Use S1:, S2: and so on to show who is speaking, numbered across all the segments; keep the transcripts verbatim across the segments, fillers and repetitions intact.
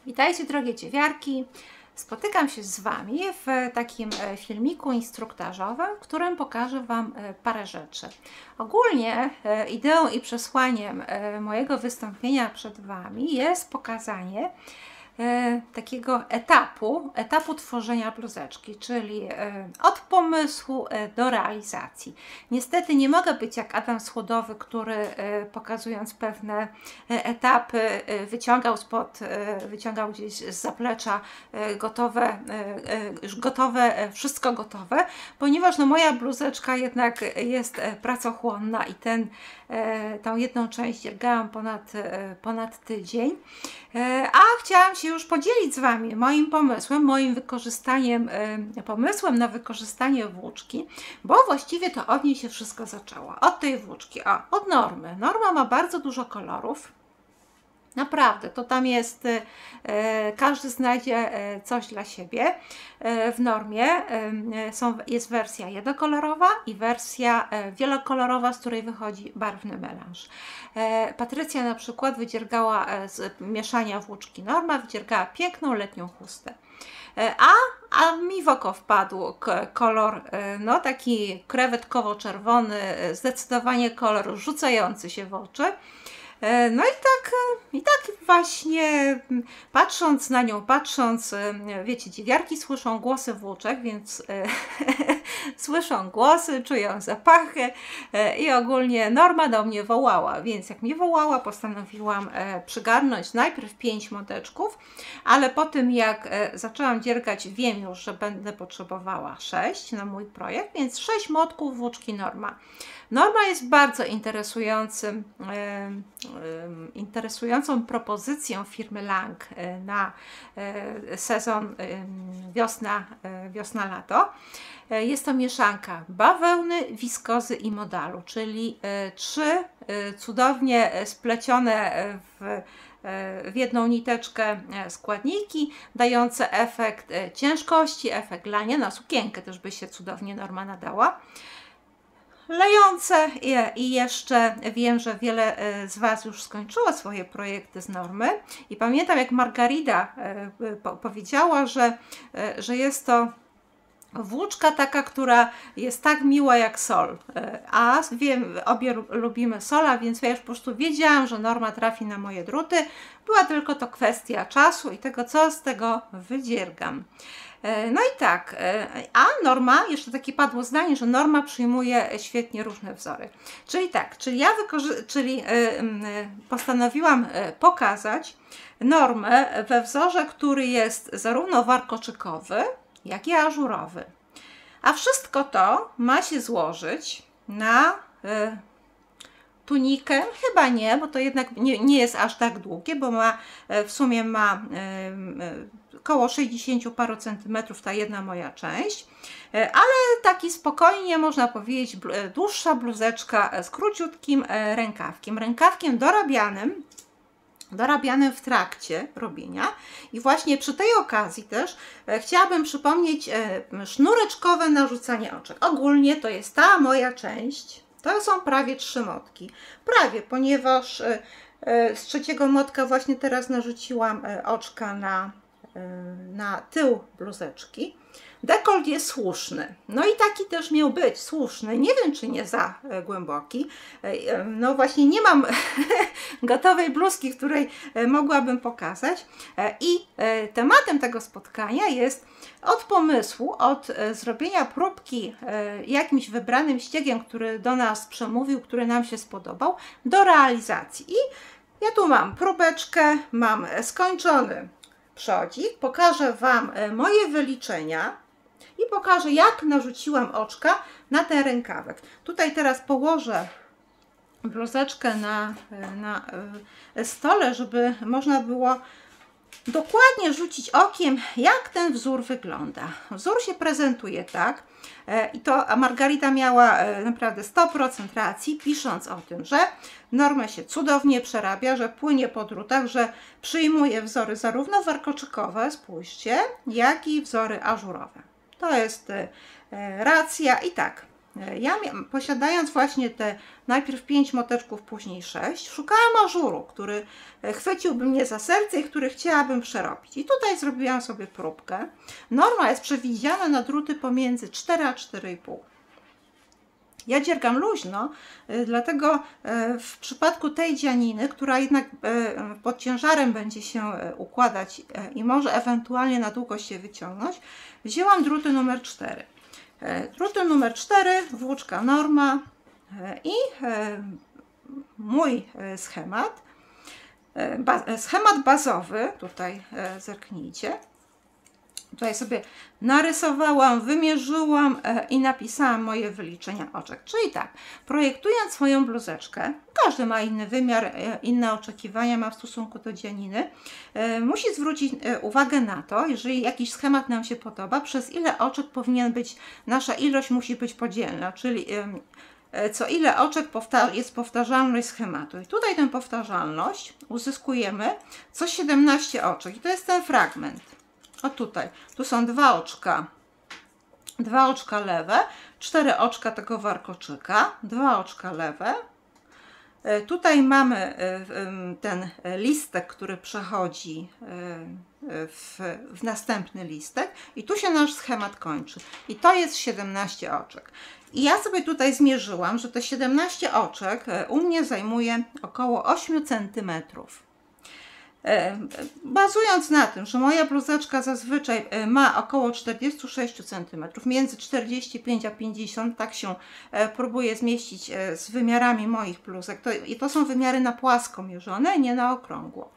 S1: Witajcie drogie dziewiarki, spotykam się z Wami w takim filmiku instruktażowym, w którym pokażę Wam parę rzeczy. Ogólnie ideą i przesłaniem mojego wystąpienia przed Wami jest pokazanie takiego etapu, etapu tworzenia bluzeczki, czyli od pomysłu do realizacji. Niestety nie mogę być jak Adam Słodowy, który pokazując pewne etapy wyciągał spod, wyciągał gdzieś z zaplecza gotowe, już gotowe, wszystko gotowe, ponieważ no, moja bluzeczka jednak jest pracochłonna i ten, tą jedną część dziergałam ponad, ponad tydzień, a chciałam się już podzielić z Wami moim pomysłem, moim wykorzystaniem, pomysłem na wykorzystanie włóczki, bo właściwie to od niej się wszystko zaczęło, od tej włóczki, a od Normy. Norma ma bardzo dużo kolorów. Naprawdę, to tam jest, e, każdy znajdzie e, coś dla siebie. E, w Normie e, są, jest wersja jednokolorowa i wersja e, wielokolorowa, z której wychodzi barwny melanż. E, Patrycja na przykład wydziergała e, z mieszania włóczki Norma, wydziergała piękną letnią chustę. E, a, a mi w oko wpadł kolor, e, no taki krewetkowo-czerwony, zdecydowanie kolor rzucający się w oczy. No i tak, i tak właśnie patrząc na nią, patrząc, wiecie, dziewiarki słyszą głosy włóczek, więc słyszą głosy, czują zapachy i ogólnie Norma do mnie wołała, więc jak mnie wołała, postanowiłam przygarnąć najpierw pięć moteczków, ale po tym jak zaczęłam dziergać, wiem już, że będę potrzebowała sześć na mój projekt, więc sześć motków włóczki Norma. Norma jest bardzo interesującym, e, e, interesującą propozycją firmy Lang na e, sezon e, wiosna, e, wiosna-lato. E, jest to mieszanka bawełny, wiskozy i modalu, czyli e, trzy e, cudownie splecione w w jedną niteczkę składniki, dające efekt ciężkości, efekt lania, na sukienkę też by się cudownie Norma nadała. Lejące i jeszcze wiem, że wiele z Was już skończyło swoje projekty z Normy i pamiętam, jak Margarida powiedziała, że, że jest to włóczka taka, która jest tak miła jak sol, a wiem, obie lubimy sola, więc ja już po prostu wiedziałam, że Norma trafi na moje druty. Była tylko to kwestia czasu i tego, co z tego wydziergam. No i tak, a Norma, jeszcze takie padło zdanie, że Norma przyjmuje świetnie różne wzory. Czyli tak, czyli ja czyli postanowiłam pokazać Normę we wzorze, który jest zarówno warkoczykowy, jak i ażurowy. A wszystko to ma się złożyć na y, tunikę, chyba nie, bo to jednak nie, nie jest aż tak długie, bo ma w sumie ma y, y, około sześćdziesiąt paru centymetrów ta jedna moja część, y, ale taki spokojnie można powiedzieć dłuższa bluzeczka z króciutkim y, rękawkiem, rękawkiem dorabianym, dorabianym w trakcie robienia i właśnie przy tej okazji też e, chciałabym przypomnieć e, sznureczkowe narzucanie oczek. Ogólnie to jest ta moja część, to są prawie trzy motki, prawie, ponieważ e, e, z trzeciego motka właśnie teraz narzuciłam e, oczka na, e, na tył bluzeczki. Dekolt jest słuszny, no i taki też miał być, słuszny, nie wiem czy nie za głęboki, no właśnie nie mam gotowej bluzki, której mogłabym pokazać i tematem tego spotkania jest od pomysłu, od zrobienia próbki jakimś wybranym ściegiem, który do nas przemówił, który nam się spodobał, do realizacji. I ja tu mam próbeczkę, mam skończony przodzik, pokażę Wam moje wyliczenia i pokażę, jak narzuciłam oczka na ten rękawek. Tutaj teraz położę bluzeczkę na, na stole, żeby można było dokładnie rzucić okiem, jak ten wzór wygląda. Wzór się prezentuje tak i to a Margarita miała naprawdę sto procent racji, pisząc o tym, że Norma się cudownie przerabia, że płynie po drutach, że przyjmuje wzory zarówno warkoczykowe, spójrzcie, jak i wzory ażurowe. To jest racja i tak. Ja posiadając właśnie te najpierw pięć moteczków, później sześć, szukałam ażuru, który chwyciłby mnie za serce i który chciałabym przerobić. I tutaj zrobiłam sobie próbkę. Norma jest przewidziana na druty pomiędzy cztery a cztery i pół. Ja dziergam luźno, dlatego w przypadku tej dzianiny, która jednak pod ciężarem będzie się układać i może ewentualnie na długość się wyciągnąć, wzięłam druty numer cztery. Druty numer cztery, włóczka Norma i mój schemat, schemat bazowy, tutaj zerknijcie. Tutaj sobie narysowałam, wymierzyłam i napisałam moje wyliczenia oczek. Czyli tak, projektując swoją bluzeczkę, każdy ma inny wymiar, inne oczekiwania ma w stosunku do dzianiny, musi zwrócić uwagę na to, jeżeli jakiś schemat nam się podoba, przez ile oczek powinien być, nasza ilość musi być podzielna, czyli co ile oczek jest powtarzalność schematu. I tutaj tę powtarzalność uzyskujemy co siedemnaście oczek i to jest ten fragment. O tutaj, tu są dwa oczka, dwa oczka lewe, cztery oczka tego warkoczyka, dwa oczka lewe. Tutaj mamy ten listek, który przechodzi w, w następny listek i tu się nasz schemat kończy. I to jest siedemnaście oczek. I ja sobie tutaj zmierzyłam, że te siedemnaście oczek u mnie zajmuje około osiem centymetrów. Bazując na tym, że moja bluzeczka zazwyczaj ma około czterdzieści sześć centymetrów, między czterdzieści pięć a pięćdziesiąt, tak się próbuję zmieścić z wymiarami moich bluzek. To, i to są wymiary na płasko mierzone, nie na okrągło.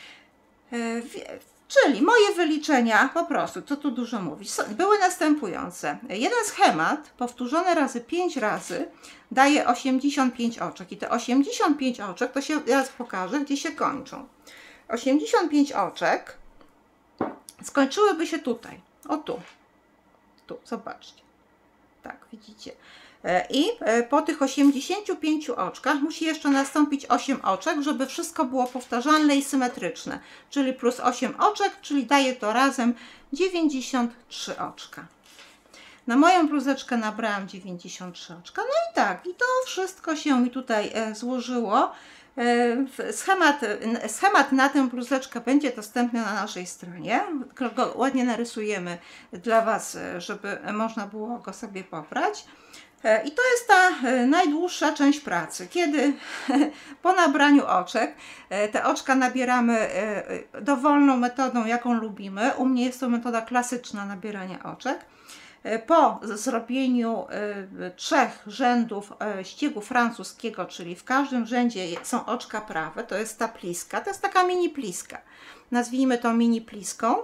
S1: Czyli moje wyliczenia, po prostu, co tu dużo mówić, były następujące. Jeden schemat powtórzony razy pięć razy daje osiemdziesiąt pięć oczek i te osiemdziesiąt pięć oczek, to się teraz pokażę, gdzie się kończą. osiemdziesiąt pięć oczek skończyłyby się tutaj, o tu, tu, zobaczcie, tak, widzicie. I po tych osiemdziesięciu pięciu oczkach musi jeszcze nastąpić osiem oczek, żeby wszystko było powtarzalne i symetryczne, czyli plus osiem oczek, czyli daje to razem dziewięćdziesiąt trzy oczka. Na moją bluzeczkę nabrałam dziewięćdziesiąt trzy oczka, no i tak, i to wszystko się mi tutaj złożyło. Schemat, schemat na tę bluzeczkę będzie dostępny na naszej stronie. Go ładnie narysujemy dla Was, żeby można było go sobie pobrać. I to jest ta najdłuższa część pracy, kiedy po nabraniu oczek, te oczka nabieramy dowolną metodą, jaką lubimy. U mnie jest to metoda klasyczna nabierania oczek. Po zrobieniu trzech rzędów ściegu francuskiego, czyli w każdym rzędzie są oczka prawe, to jest ta pliska, to jest taka mini pliska. Nazwijmy to mini pliską.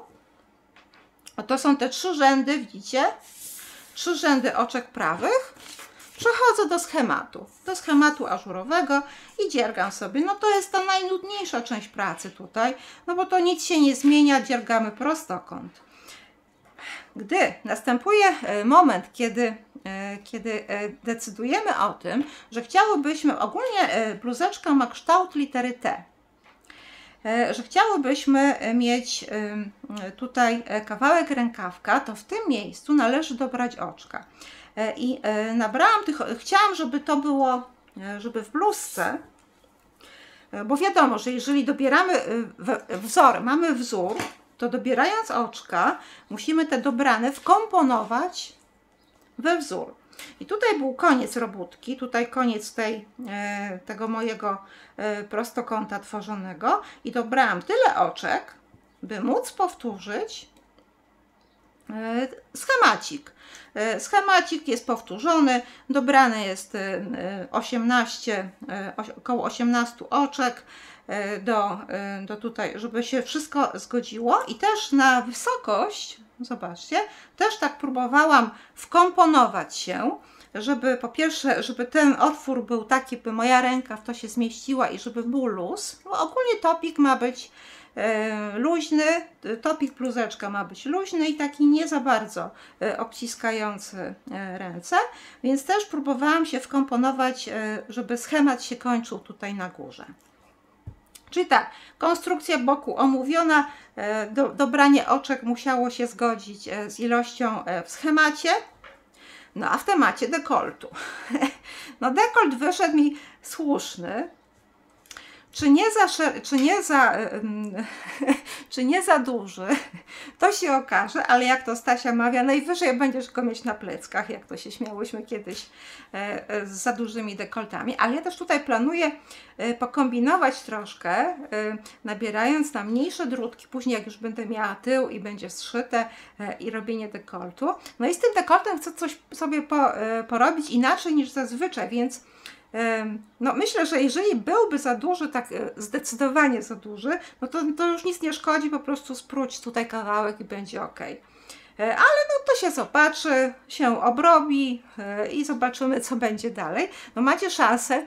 S1: To są te trzy rzędy, widzicie? Trzy rzędy oczek prawych. Przechodzę do schematu, do schematu ażurowego i dziergam sobie. No to jest ta najnudniejsza część pracy tutaj, no bo to nic się nie zmienia, dziergamy prostokąt. Gdy następuje moment, kiedy, kiedy decydujemy o tym, że chciałybyśmy, ogólnie bluzeczka ma kształt litery T, że chciałybyśmy mieć tutaj kawałek rękawka, to w tym miejscu należy dobrać oczka. I nabrałam tych, chciałam, żeby to było, żeby w bluzce, bo wiadomo, że jeżeli dobieramy wzór, mamy wzór, to dobierając oczka, musimy te dobrane wkomponować we wzór. I tutaj był koniec robótki, tutaj koniec tej, tego mojego prostokąta tworzonego i dobrałam tyle oczek, by móc powtórzyć schemacik. Schemacik jest powtórzony, dobrane jest osiemnaście, około osiemnastu oczek do, do tutaj, żeby się wszystko zgodziło i też na wysokość, zobaczcie, też tak próbowałam wkomponować się, żeby po pierwsze, żeby ten otwór był taki, by moja ręka w to się zmieściła i żeby był luz, bo ogólnie topik ma być e, luźny, topik bluzeczka ma być luźny i taki nie za bardzo e, obciskający e, ręce, więc też próbowałam się wkomponować, e, żeby schemat się kończył tutaj na górze. Czyli tak, konstrukcja boku omówiona, do, dobranie oczek musiało się zgodzić z ilością w schemacie. No a w temacie dekoltu. No dekolt wyszedł mi słuszny. Czy nie za, czy nie za, czy nie za duży, to się okaże, ale jak to Stasia mawia, najwyżej będziesz go mieć na pleckach, jak to się śmiałyśmy kiedyś z za dużymi dekoltami. Ale ja też tutaj planuję pokombinować troszkę, nabierając na mniejsze drutki, później jak już będę miała tył i będzie zszyte i robienie dekoltu. No i z tym dekoltem chcę coś sobie po, porobić inaczej niż zazwyczaj, więc no myślę, że jeżeli byłby za duży, tak zdecydowanie za duży, no to, to już nic nie szkodzi, po prostu spróć tutaj kawałek i będzie ok. Ale no to się zobaczy, się obrobi i zobaczymy, co będzie dalej. No macie szansę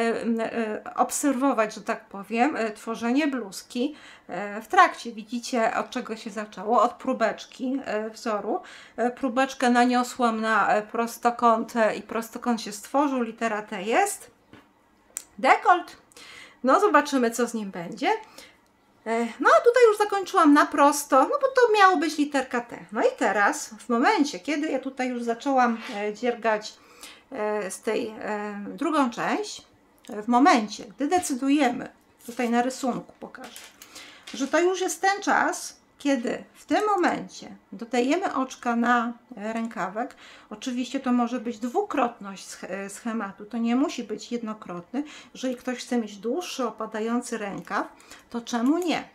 S1: obserwować, że tak powiem, tworzenie bluzki w trakcie. Widzicie, od czego się zaczęło? Od próbeczki wzoru. Próbeczkę naniosłam na prostokąt i prostokąt się stworzył, litera T jest. Dekolt. No zobaczymy, co z nim będzie. No a tutaj już zakończyłam na prosto, no bo to miało być literka T. No i teraz, w momencie, kiedy ja tutaj już zaczęłam dziergać z tej drugą część, w momencie, gdy decydujemy, tutaj na rysunku pokażę, że to już jest ten czas, kiedy w tym momencie dodajemy oczka na rękawek. Oczywiście to może być dwukrotność schematu, to nie musi być jednokrotny. Jeżeli ktoś chce mieć dłuższy, opadający rękaw, to czemu nie?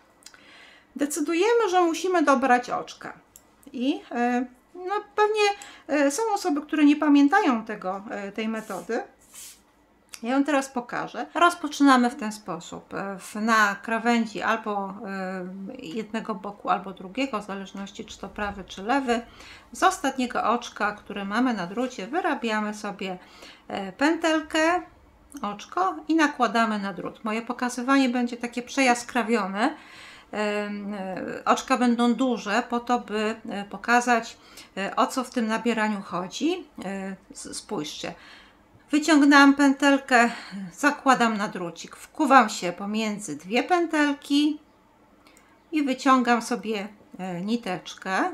S1: Decydujemy, że musimy dobrać oczka. I no, pewnie są osoby, które nie pamiętają tego, tej metody. Ja ją teraz pokażę. Rozpoczynamy w ten sposób. Na krawędzi albo jednego boku, albo drugiego, w zależności czy to prawy, czy lewy. Z ostatniego oczka, które mamy na drucie, wyrabiamy sobie pętelkę, oczko i nakładamy na drut. Moje pokazywanie będzie takie przejaskrawione. Oczka będą duże, po to, by pokazać, o co w tym nabieraniu chodzi. Spójrzcie. Wyciągnęłam pętelkę, zakładam na drucik, wkuwam się pomiędzy dwie pętelki i wyciągam sobie niteczkę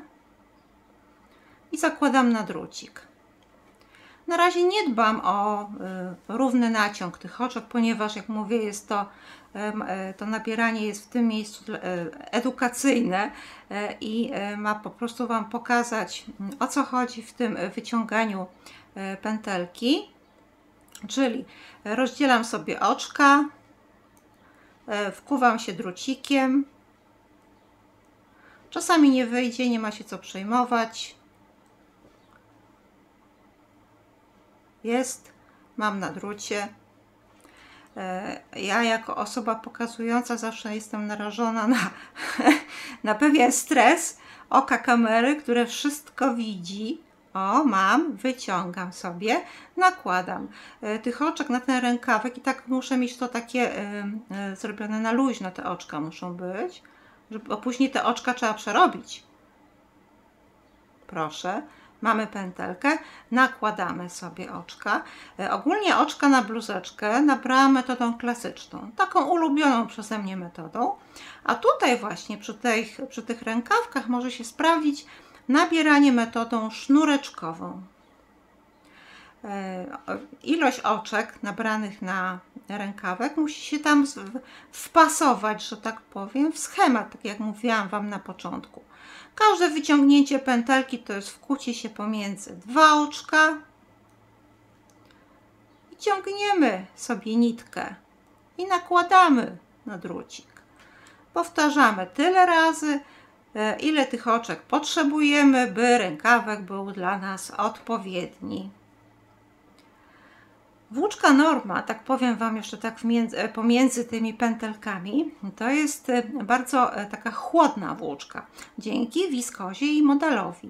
S1: i zakładam na drucik. Na razie nie dbam o równy naciąg tych oczek, ponieważ jak mówię, jest to, to nabieranie jest w tym miejscu edukacyjne i ma po prostu Wam pokazać, o co chodzi w tym wyciąganiu pętelki. Czyli rozdzielam sobie oczka, wkuwam się drucikiem. Czasami nie wyjdzie, nie ma się co przejmować. Jest, mam na drucie. Ja jako osoba pokazująca zawsze jestem narażona na, na pewien stres oka kamery, które wszystko widzi. O, mam, wyciągam sobie, nakładam tych oczek na ten rękawek i tak muszę mieć to takie y, y, zrobione na luźno, te oczka muszą być, żeby, bo później te oczka trzeba przerobić. Proszę, mamy pętelkę, nakładamy sobie oczka. Y, ogólnie oczka na bluzeczkę nabrałam metodą klasyczną, taką ulubioną przeze mnie metodą, a tutaj właśnie przy, tej, przy tych rękawkach może się sprawdzić nabieranie metodą sznureczkową. Ilość oczek nabranych na rękawek musi się tam wpasować, że tak powiem, w schemat, tak jak mówiłam Wam na początku. Każde wyciągnięcie pętelki to jest wkucie się pomiędzy dwa oczka i ciągniemy sobie nitkę i nakładamy na drucik. Powtarzamy tyle razy, ile tych oczek potrzebujemy, by rękawek był dla nas odpowiedni. Włóczka Norma, tak powiem Wam jeszcze tak między, pomiędzy tymi pętelkami, to jest bardzo taka chłodna włóczka, dzięki wiskozie i modelowi.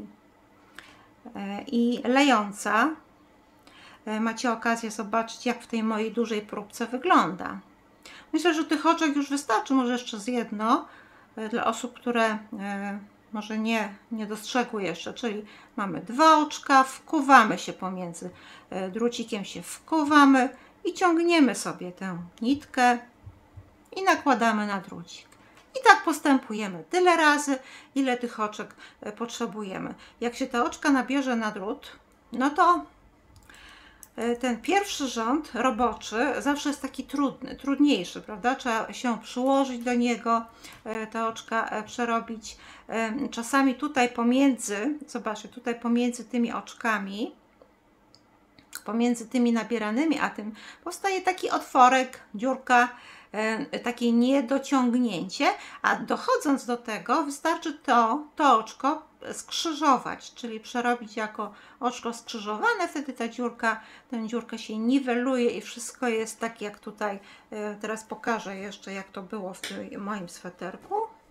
S1: I lejąca, macie okazję zobaczyć, jak w tej mojej dużej próbce wygląda. Myślę, że tych oczek już wystarczy, może jeszcze z jedno, dla osób, które e, może nie, nie dostrzegły jeszcze, czyli mamy dwa oczka, wkuwamy się pomiędzy e, drucikiem, się wkuwamy i ciągniemy sobie tę nitkę i nakładamy na drucik. I tak postępujemy tyle razy, ile tych oczek e, potrzebujemy. Jak się ta oczka nabierze na drut, no to ten pierwszy rząd roboczy zawsze jest taki trudny, trudniejszy, prawda? Trzeba się przyłożyć do niego, te oczka przerobić. Czasami tutaj pomiędzy, zobaczcie, tutaj pomiędzy tymi oczkami, pomiędzy tymi nabieranymi, a tym powstaje taki otworek, dziurka, takie niedociągnięcie, a dochodząc do tego wystarczy to, to oczko skrzyżować, czyli przerobić jako oczko skrzyżowane, wtedy ta dziurka, tę dziurkę się niweluje i wszystko jest tak jak tutaj. Teraz pokażę jeszcze, jak to było w tym moim sweterku.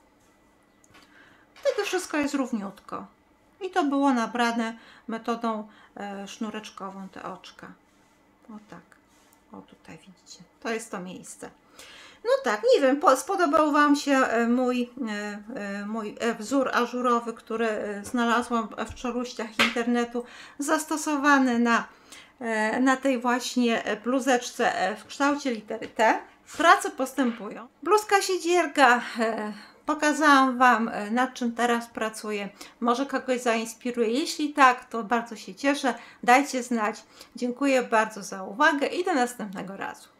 S1: Wtedy wszystko jest równiutko. I to było nabrane metodą sznureczkową, te oczka. O tak. O tutaj widzicie. To jest to miejsce. No tak, nie wiem, spodobał Wam się mój, mój wzór ażurowy, który znalazłam w czeluściach internetu, zastosowany na, na tej właśnie bluzeczce w kształcie litery T. Prace postępują. Bluzka siedzierka. Pokazałam Wam, nad czym teraz pracuję. Może kogoś zainspiruje. Jeśli tak, to bardzo się cieszę. Dajcie znać. Dziękuję bardzo za uwagę i do następnego razu.